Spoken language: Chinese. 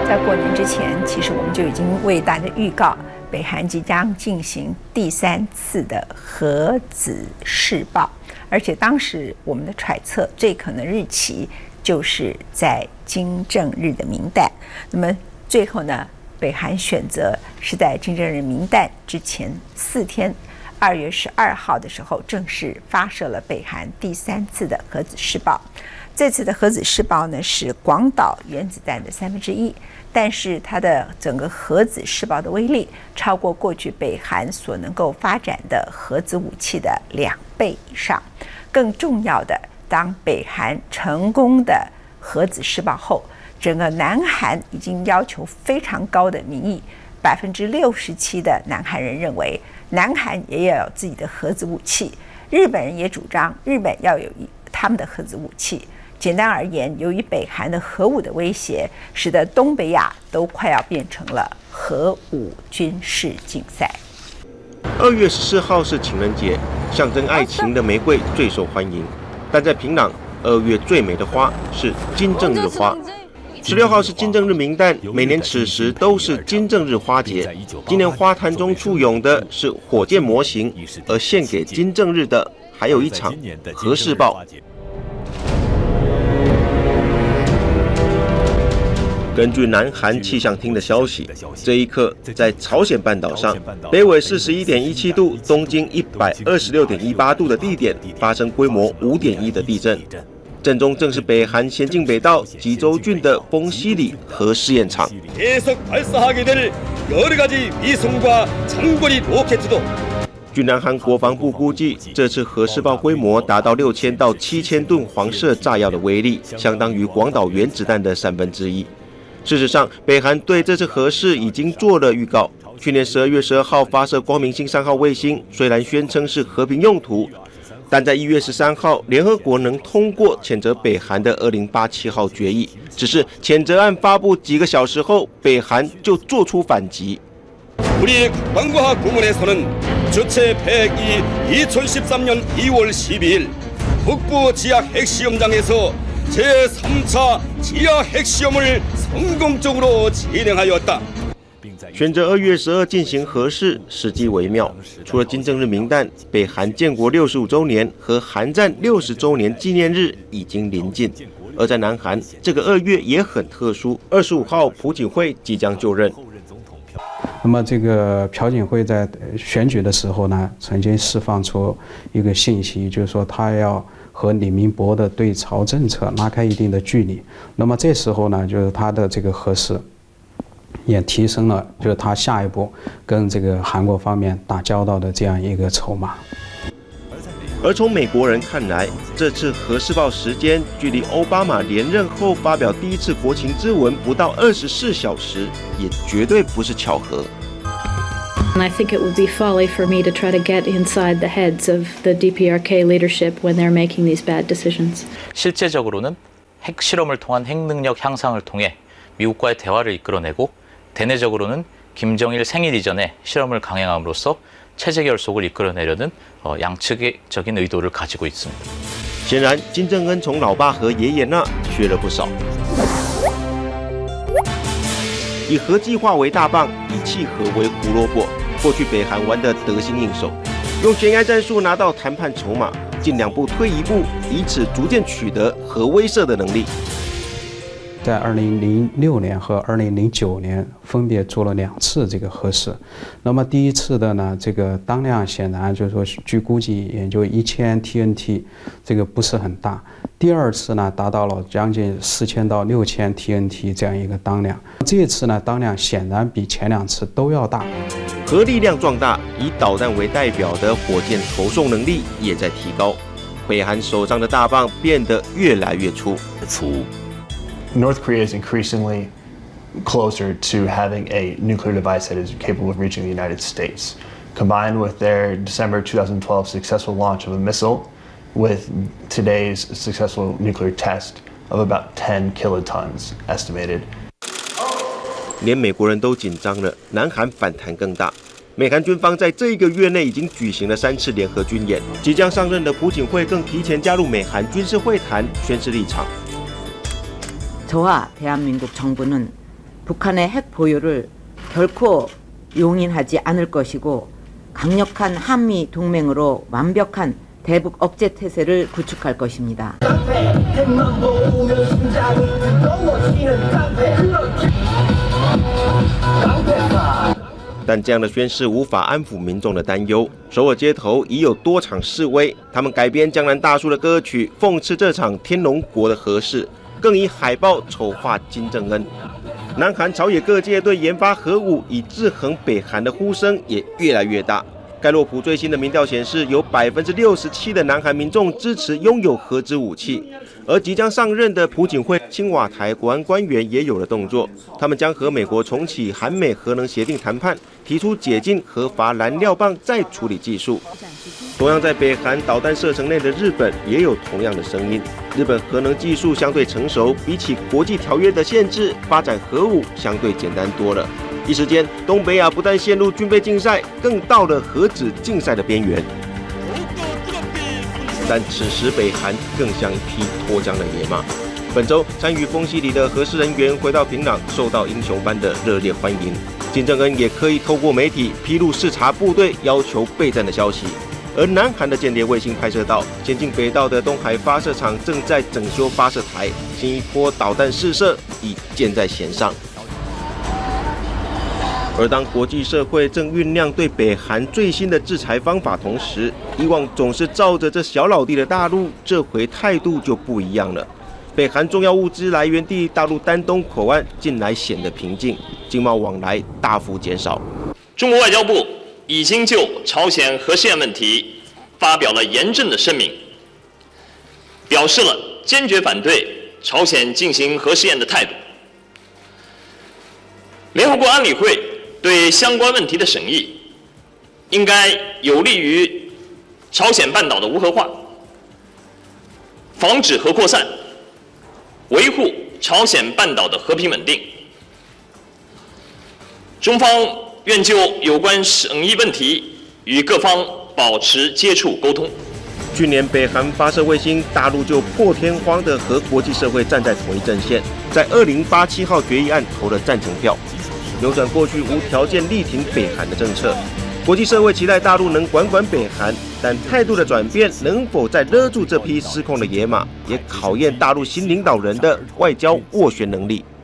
在过年之前，其实我们就已经为大家预告，北韩即将进行第3次的核子试爆，而且当时我们的揣测最可能日期就是在金正日的明旦。那么最后呢，北韩选择是在金正日明旦之前4天，2月12号的时候正式发射了北韩第3次的核子试爆。这次的核子试爆呢是广岛原子弹的1/3，但是它的整个核子试爆的威力超过过去北韩所能够发展的核子武器的2倍以上。更重要的，当北韩成功的核子试爆后，整个南韩已经要求非常高的民意，67%的南韩人认为南韩也要有自己的核子武器。日本人也主张日本要有他们的核子武器。简单而言，由于北韩的核武的威胁，使得东北亚都快要变成了核武军事竞赛。 2月14号是情人节，象征爱情的玫瑰最受欢迎。但在平壤，2月最美的花是金正日花。16号是金正日明旦，每年此时都是金正日花节。今年花坛中簇拥的是火箭模型，而献给金正日的还有一场核试爆。根据南韩气象厅的消息，这一刻在朝鲜半岛上，北纬41.17度、东经126.18度的地点发生规模5.1的地震。震中正是北韩咸镜北道济州郡的丰西里核试验场。据南韩国防部估计，这次核试爆规模达到6000到7000吨黄色炸药的威力，相当于广岛原子弹的1/3。事实上，北韩对这次核试已经做了预告。去年12月12号发射光明星3号卫星，虽然宣称是和平用途，但在1月13号，联合国能通过谴责北韩的2087号决议。只是谴责案发布几个小时后，北韩就做出反击。 우리 국방부와 고문에서는 주체 102 2013년 2월 12일 북부 지하 핵시험장에서 제3차 지하 핵시험을 성공적으로 진행하였다. 选择2月12进行核试，时机微妙。除了金正日明旦，北韩建国65周年和韩战60周年纪念日已经临近。而在南韩，这个2月也很特殊。25号，朴槿惠即将就任。 那么这个朴槿惠在选举的时候呢，曾经释放出一个信息，就是说他要和李明博的对朝政策拉开一定的距离。那么这时候呢，就是他的这个核试也提升了，就是他下一步跟这个韩国方面打交道的这样一个筹码。 而从美国人看来，这次核试爆时间距离奥巴马连任后发表第1次国情咨文不到24小时，也绝对不是巧合。 And I think it would be folly for me to try to get inside the heads of the DPRK leadership when they're making these bad decisions. 실제적으로는 핵실험을 통한 핵능력 향상을 통해 미국과의 대화를 이끌어내고 대내적으로는 김정일 생일 이전에 실험을 강행함으로써 체제 결속을 이끌어내려는 양측적인 의도를 가지고 있습니다. 显然，金正恩从老爸和爷爷那学了不少。以核计划为大棒，以弃核为胡萝卜。过去北韩玩得得心应手，用悬崖战术拿到谈判筹码，进2步退1步，以此逐渐取得核威慑的能力。 在2006年和2009年分别做了2次这个核试。那么第1次的呢，这个当量显然就是说，据估计也就1000 TNT， 这个不是很大。第2次呢，达到了将近4000到6000 TNT 这样一个当量。这一次呢，当量显然比前2次都要大。 核力量壮大，以导弹为代表的火箭投送能力也在提高。北韩手上的大棒变得越来越粗。 North Korea is increasingly closer to having a nuclear device that is capable of reaching the United States. Combined with their December 2012 successful launch of a missile, with today's successful nuclear test of about 10 kilotons estimated. 连美国人都紧张了，南韩反弹更大。美韩军方在这1个月内已经举行了3次联合军演，即将上任的朴槿惠更提前加入美韩军事会谈，宣示立场。 저와 대한민국 정부는 북한의 핵 보유를 결코 용인하지 않을 것이고 강력한 한미 동맹으로 완벽한 대북 억제 태세를 구축할 것입니다. 但这样的宣示无法安抚民众的担忧。首尔街头已有多场示威，他们改编江南大叔的歌曲，讽刺这场天龙国的核试，更以海报丑化金正恩。南韩朝野各界对研发核武以制衡北韩的呼声也越来越大。盖洛普最新的民调显示，有67%的南韩民众支持拥有核子武器，而即将上任的朴槿惠青瓦台国安官员也有了动作，他们将和美国重启韩美核能协定谈判，提出解禁核乏燃料棒再处理技术。同样在北韩导弹射程内的日本也有同样的声音。日本核能技术相对成熟，比起国际条约的限制，发展核武相对简单多了。一时间，东北亚不但陷入军备竞赛，更到了核子竞赛的边缘。但此时北韩更像一匹脱缰的野马。本周参与风洗礼的核试人员回到平壤，受到英雄般的热烈欢迎。金正恩也刻意透过媒体披露视察部队要求备战的消息。而南韩的间谍卫星拍摄到，前进北道的东海发射场正在整修发射台，新一波导弹试射已箭在弦上。而当国际社会正酝酿对北韩最新的制裁方法同时，以往总是罩着这小老弟的大陆，这回态度就不一样了。北韩重要物资来源地大陆丹东口岸近来显得平静，经贸往来大幅减少。 中国外交部已经就朝鲜核试验问题发表了严正的声明，表示了坚决反对朝鲜进行核试验的态度。联合国安理会对相关问题的审议，应该有利于朝鲜半岛的无核化，防止核扩散，维护朝鲜半岛的和平稳定。中方愿就有关审议问题与各方保持接触沟通。 去年北韩发射卫星，大陆就破天荒的和国际社会站在同一阵线，在2087号决议案投了赞成票，扭转过去无条件力挺北韩的政策。国际社会期待大陆能管管北韩，但态度的转变能否再勒住这匹失控的野马，也考验大陆新领导人的外交斡旋能力。